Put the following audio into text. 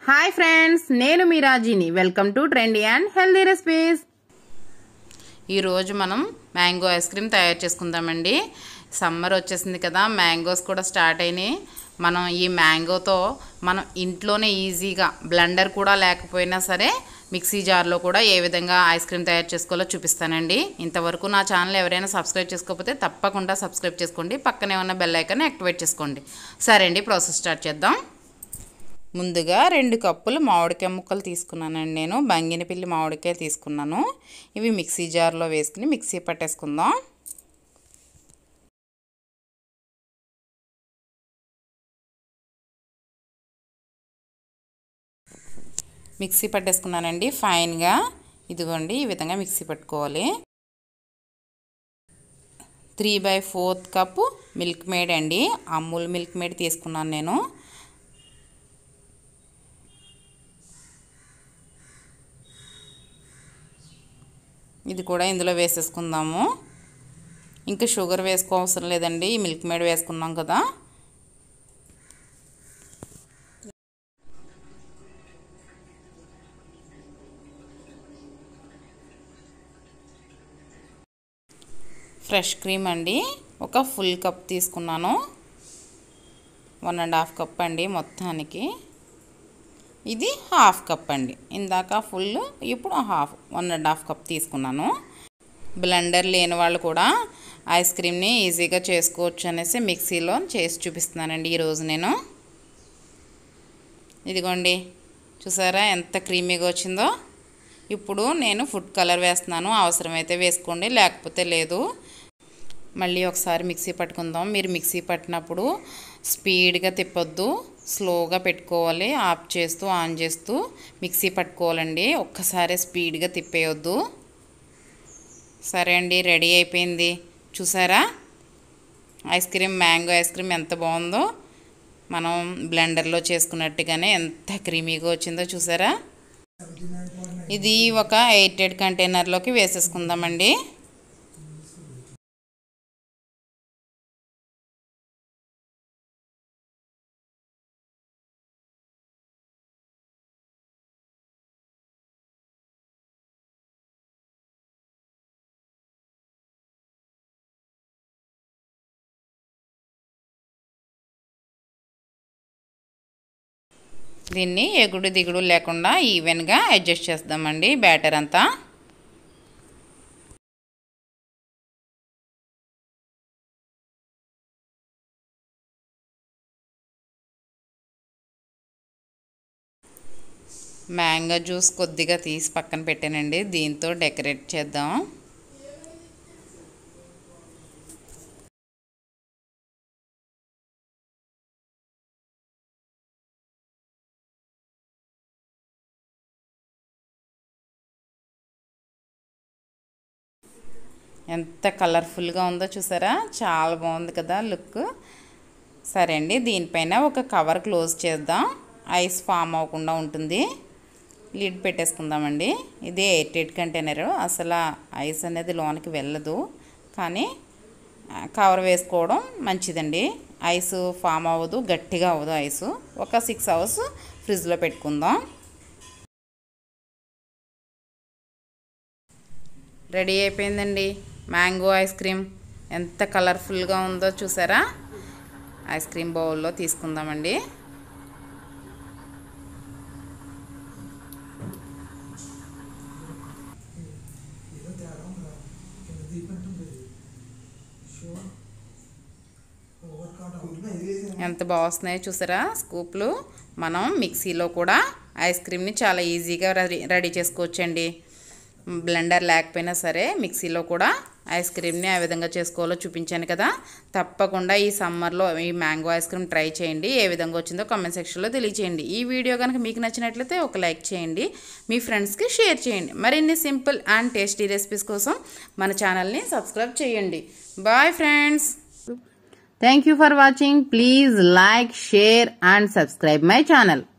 Hi friends, నేను మీ రాజీని. Welcome to trendy and healthy recipes. ఈరోజు మనం మ్యాంగో ఐస్ క్రీమ్ తయారు చేసుకుందామండి. సమ్మర్ వచ్చేసింది కదా, మ్యాంగోస్ కూడా స్టార్ట్ అయినాయి. మనం ఈ మ్యాంగోతో మనం ఇంట్లోనే ఈజీగా, బ్లెండర్ కూడా లేకపోయినా సరే మిక్సీ జార్లో కూడా ఏ విధంగా ఐస్ క్రీమ్ తయారు చేసుకోవాలో చూపిస్తానండి. ఇంతవరకు నా ఛానల్ ఎవరైనా సబ్స్క్రైబ్ చేసుకోకపోతే తప్పకుండా సబ్స్క్రైబ్ చేసుకోండి. పక్కనే ఉన్న బెల్ ఐకాన్ యాక్టివేట్ చేసుకోండి. సరే అండి, ప్రాసెస్ స్టార్ట్ చేద్దాం. ముందుగా 2 కప్పులు మామిడికాయ ముక్కలు తీసుకున్నానండి. నేను బంగినపల్లి మామిడికాయ తీసుకున్నాను. ఇవి మిక్సీ జార్లో వేసుకుని మిక్సీ పట్టేసుకుందాం. మిక్సీ పట్టేసుకున్నానండి ఫైన్గా. ఇదిగోండి, ఈ విధంగా మిక్సీ పట్టుకోవాలి. 3/4 కప్పు మిల్క్ మేడ్ అండి, అమూల్ మిల్క్ మేడ్ తీసుకున్నాను నేను. ఇది కూడా ఇందులో వేసేసుకుందాము. ఇంకా షుగర్ వేసుకోవసరం లేదండి, ఈ మిల్క్ మేడ్ వేసుకున్నాం కదా. ఫ్రెష్ క్రీమ్ అండి, ఒక ఫుల్ కప్ తీసుకున్నాను. 1.5 కప్ అండి మొత్తానికి. ఇది 1/2 కప్ అండి. ఇందాక ఫుల్, ఇప్పుడు 1.5 కప్ తీసుకున్నాను. బ్లెండర్ లేని వాళ్ళు కూడా ఐస్ క్రీమ్ని ఈజీగా చేసుకోవచ్చు అనేసి మిక్సీలో చేసి చూపిస్తున్నానండి ఈరోజు నేను. ఇదిగోండి, చూసారా ఎంత క్రీమీగా వచ్చిందో. ఇప్పుడు నేను ఫుడ్ కలర్ వేస్తున్నాను. అవసరమైతే వేసుకోండి, లేకపోతే లేదు. మళ్ళీ ఒకసారి మిక్సీ పట్టుకుందాం. మీరు మిక్సీ పట్టినప్పుడు స్పీడ్గా తిప్పొద్దు, స్లోగా పెట్టుకోవాలి. ఆఫ్ చేస్తూ ఆన్ చేస్తూ మిక్సీ పట్టుకోవాలండి. ఒక్కసారి స్పీడ్గా తిప్పేయొద్దు. సరే అండి, రెడీ అయిపోయింది. చూసారా ice cream, mango ice cream ఎంత బాగుందో. మనం బ్లెండర్లో చేసుకున్నట్టుగానే ఎంత క్రీమీగా వచ్చిందో చూసారా. ఇది ఒక ఎయిర్టైట్ కంటైనర్లోకి వేసేసుకుందామండి. దీన్ని ఎగుడు దిగుడు లేకుండా ఈవెన్గా అడ్జస్ట్ చేద్దామండి బ్యాటర్ అంతా. మ్యాంగో జ్యూస్ కొద్దిగా తీసి పక్కన పెట్టానండి, దీంతో డెకరేట్ చేద్దాం. ఎంత కలర్ఫుల్గా ఉందో చూసారా, చాలా బాగుంది కదా లుక్. సరే అండి, దీనిపైన ఒక కవర్ క్లోజ్ చేద్దాం. ఐస్ ఫామ్ అవ్వకుండా ఉంటుంది. లిడ్ పెట్టేసుకుందామండి. ఇది ఎయిర్టైట్ కంటైనర్, అసలు ఐస్ అనేది లోనికి వెళ్ళదు. కానీ కవర్ వేసుకోవడం మంచిదండి. ఐస్ ఫామ్ అవ్వదు, గట్టిగా అవ్వదు ఐసు. ఒక 6 అవర్స్ ఫ్రిడ్జ్లో పెట్టుకుందాం. రెడీ అయిపోయిందండి మ్యాంగో ఐస్ క్రీమ్. ఎంత కలర్ఫుల్గా ఉందో చూసారా. ఐస్ క్రీమ్ బౌల్లో తీసుకుందామండి. ఎంత బాగా వస్తున్నాయో చూసారా స్కూప్లు. మనం మిక్సీలో కూడా ఐస్ క్రీమ్ని చాలా ఈజీగా రెడీ చేసుకోవచ్చండి. బ్లెండర్ లేకపోయినా సరే మిక్సీలో కూడా ఐస్ క్రీమ్ని ఆ విధంగా చేసుకోవాలో చూపించాను కదా. తప్పకుండా ఈ సమ్మర్లో ఈ మ్యాంగో ఐస్ క్రీమ్ ట్రై చేయండి. ఏ విధంగా వచ్చిందో కామెంట్ సెక్షన్లో తెలియచేయండి. ఈ వీడియో కనుక మీకు నచ్చినట్లయితే ఒక లైక్ చేయండి, మీ ఫ్రెండ్స్కి షేర్ చేయండి. మరిన్ని సింపుల్ అండ్ టేస్టీ రెసిపీస్ కోసం మన ఛానల్ని సబ్స్క్రైబ్ చేయండి. Bye friends. Thank you for watching. Please like, share and subscribe my channel.